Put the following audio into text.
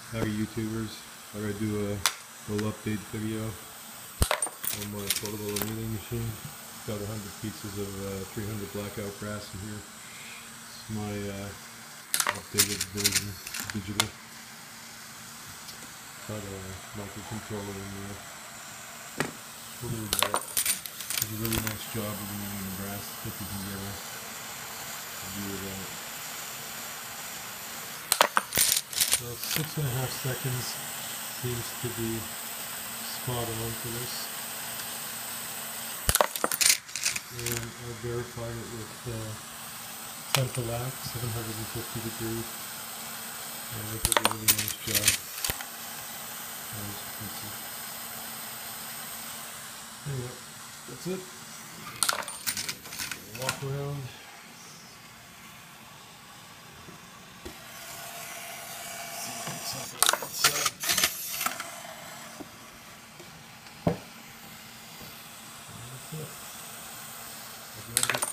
Howdy YouTubers, thought I'd do a little update video on my portable annealing machine. Got 100 pieces of 300 blackout brass in here. It's my updated version, digital. Got a microcontroller in there. We'll do that. Does a really nice job of annealing the brass. If you can get a view of that. So 6.5 seconds seems to be spot on for this. And I verified it with central lag, 750 degrees. And I did a really nice job. As you can see. Anyway, that's it. Walk around. That's it.